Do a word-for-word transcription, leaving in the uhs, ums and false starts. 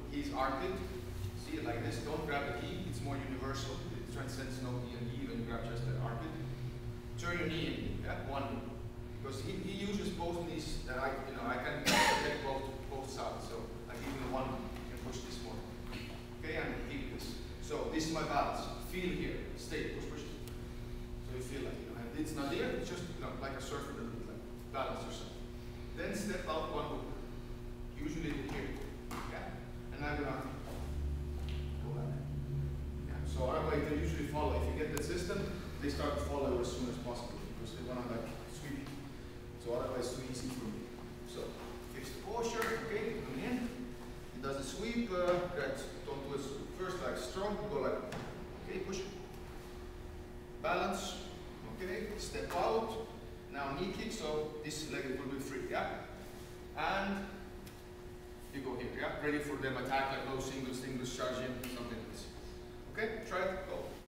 his armpit. See it like this. Don't grab the knee. It's more universal. It transcends no knee and knee when you grab just the armpit. Turn your knee in. Yeah, one. Because he, he uses both knees that I, you know, I can take both both sides. So I give him one and push this more. Okay, and keep this. So this is my balance. Feel here. Stay. Push, push. So you feel like, you know, and it's not there. It's just, you know, like a surfer that would like balance yourself. Then step out one hook. Usually here. Yeah. And I'm gonna go back. Yeah. So otherwise they usually follow. If you get that system, they start to follow as soon as possible because they wanna like sweep. So otherwise it's too easy for me. So fix the posture, okay, come in. He does the sweep, uh, that don't do it first like strong, go like, okay, push it. Balance, okay, step out. Now knee kick, so this leg will be free, yeah? And you go here, yeah? Ready for them attack like low singles, singles, charge in, something like this. Okay, try it, go.